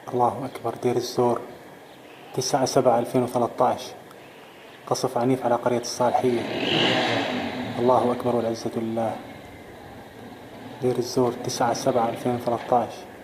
الله أكبر. دير الزور 9/7/2013. قصف عنيف على قرية الصالحية. الله أكبر والعزة لله. دير الزور 9/7/2013.